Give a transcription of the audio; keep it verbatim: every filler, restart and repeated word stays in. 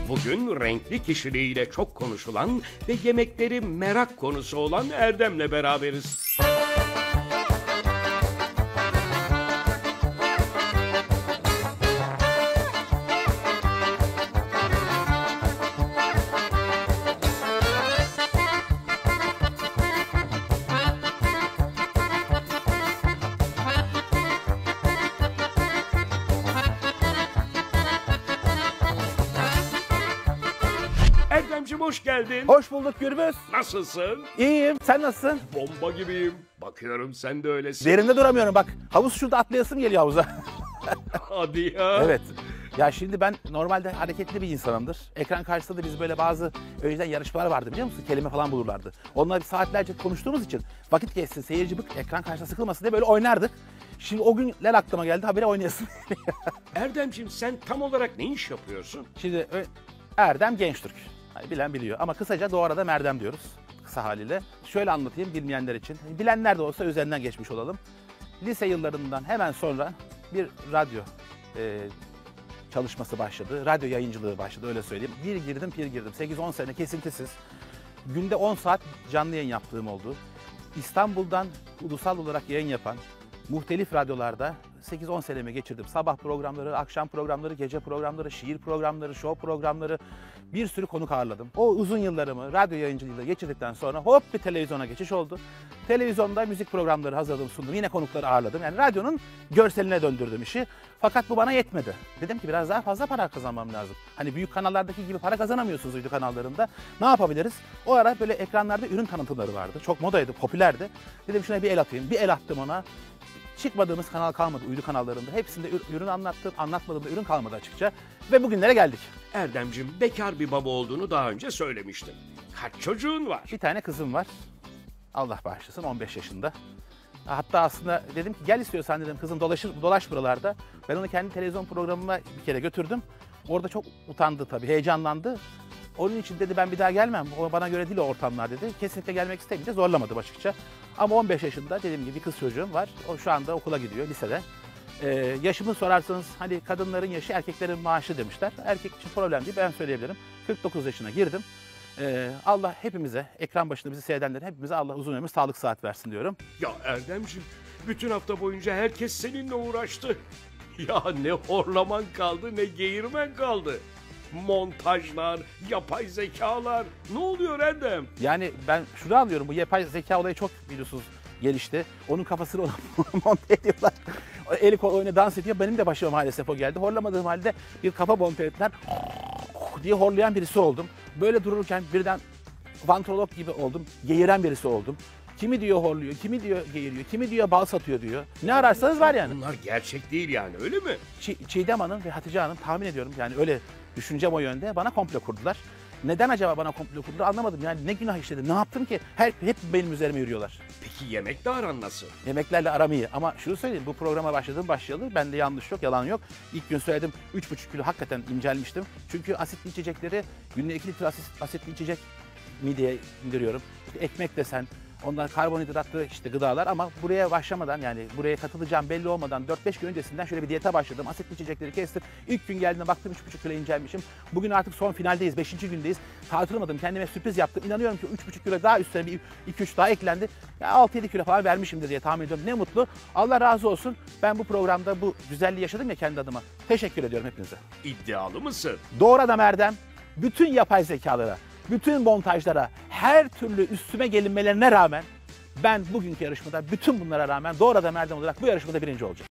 Bugün renkli kişiliğiyle çok konuşulan ve yemekleri merak konusu olan Erdem'le beraberiz. Erdemciğim hoş geldin. Hoş bulduk Gürbüz. Nasılsın? İyiyim. Sen nasılsın? Bomba gibiyim. Bakıyorum sen de öylesin. Derinde duramıyorum bak. Havuz şurada atlayasım geliyor havuza. Hadi ya. Evet. Ya şimdi ben normalde hareketli bir insanımdır. Ekran karşısında da biz böyle bazı önceden yarışmalar vardı biliyor musun? Kelime falan bulurlardı. Onunla saatlerce konuştuğumuz için vakit geçsin, seyirci bık, ekran karşısında sıkılmasın diye böyle oynardık. Şimdi o günler aklıma geldi, habire oynayasın. Erdemciğim sen tam olarak ne iş yapıyorsun? Şimdi Erdem Gençtürk. Hani bilen biliyor ama kısaca Doğu Arada Merdem diyoruz kısa haliyle. Şöyle anlatayım bilmeyenler için. Bilenler de olsa üzerinden geçmiş olalım. Lise yıllarından hemen sonra bir radyo e, çalışması başladı. Radyo yayıncılığı başladı öyle söyleyeyim. Bir girdim pir girdim. sekiz on sene kesintisiz. Günde on saat canlı yayın yaptığım oldu. İstanbul'dan ulusal olarak yayın yapan muhtelif radyolarda sekiz on senemi geçirdim. Sabah programları, akşam programları, gece programları, şiir programları, show programları, bir sürü konuk ağırladım. O uzun yıllarımı radyo yayıncılığıyla geçirdikten sonra hop bir televizyona geçiş oldu. Televizyonda müzik programları hazırladım, sundum. Yine konukları ağırladım. Yani radyonun görseline döndürdüm işi. Fakat bu bana yetmedi. Dedim ki biraz daha fazla para kazanmam lazım. Hani büyük kanallardaki gibi para kazanamıyorsunuz uydu kanallarında. Ne yapabiliriz? O ara böyle ekranlarda ürün tanıtımları vardı. Çok modaydı, popülerdi. Dedim şuna bir el atayım. Bir el attım ona. Çıkmadığımız kanal kalmadı uydu kanallarında. Hepsinde ürün anlattım, anlatmadığımda ürün kalmadı açıkça. Ve bugünlere geldik. Erdemciğim bekar bir baba olduğunu daha önce söylemiştin. Kaç çocuğun var? Bir tane kızım var. Allah bağışlasın on beş yaşında. Hatta aslında dedim ki gel istiyorsan dedim kızım dolaşır, dolaş buralarda. Ben onu kendi televizyon programıma bir kere götürdüm. Orada çok utandı tabii, heyecanlandı. Onun için dedi ben bir daha gelmem. O bana göre değil o ortamlar dedi. Kesinlikle gelmek istemeyince zorlamadım açıkça. Ama on beş yaşında dediğim gibi bir kız çocuğum var. O şu anda okula gidiyor lisede. Ee, yaşımı sorarsanız hani kadınların yaşı erkeklerin maaşı demişler. Erkek için problem değil ben söyleyebilirim. kırk dokuz yaşına girdim. Ee, Allah hepimize, ekran başında bizi seyredenlerin hepimize Allah uzun ömür, sağlık saat versin diyorum. Ya Erdemciğim bütün hafta boyunca herkes seninle uğraştı. Ya ne horlaman kaldı ne geğirmen kaldı. Montajlar, yapay zekalar. Ne oluyor Erdem? Yani ben şunu anlıyorum bu yapay zeka olayı çok biliyorsunuz gelişti. Onun kafasını ona monte ediyorlar. Eli kol oyuna dans ediyor. Benim de başıma maalesef o geldi. Horlamadığım halde bir kafa monte ettiler diye horlayan birisi oldum. Böyle dururken birden vantrolog gibi oldum. Geğiren birisi oldum. Kimi diyor horluyor, kimi diyor geğiriyor, kimi diyor bal satıyor diyor. Ne ararsanız var yani. Bunlar gerçek değil yani öyle mi? Ç- Çiğdem Hanım ve Hatice Hanım tahmin ediyorum yani öyle düşüncem o yönde bana komplo kurdular. Neden acaba bana komplo kurdular anlamadım yani ne günah işledim ne yaptım ki hep, hep benim üzerime yürüyorlar. Peki yemekle aran nasıl? Yemeklerle aram iyi ama şunu söyleyeyim bu programa başladım başlayalı bende yanlış yok yalan yok. İlk gün söyledim üç buçuk kilo hakikaten incelmiştim. Çünkü asitli içecekleri günde iki litre asit, asitli içecek mideye indiriyorum. İşte ekmek desen onlar karbonhidratlı işte gıdalar ama buraya başlamadan yani buraya katılacağım belli olmadan dört beş gün öncesinden şöyle bir diyete başladım. Asitli içecekleri kestim. İlk gün geldiğinde baktım üç buçuk kilo incelmişim. Bugün artık son finaldeyiz. beşinci gündeyiz. Tartılmadım. Kendime sürpriz yaptım. İnanıyorum ki üç buçuk kilo daha üstüne bir iki üç daha eklendi. Ya altı yedi kilo falan vermişimdir diye tahmin ediyorum. Ne mutlu. Allah razı olsun. Ben bu programda bu güzelliği yaşadım ya kendi adıma. Teşekkür ediyorum hepinize. İddialı mısın? Doğru Adam Erdem. Bütün yapay zekalara, bütün montajlara, her türlü üstüme gelinmelerine rağmen ben bugünkü yarışmada bütün bunlara rağmen Doğru Adam Erdem olarak bu yarışmada birinci olacağım.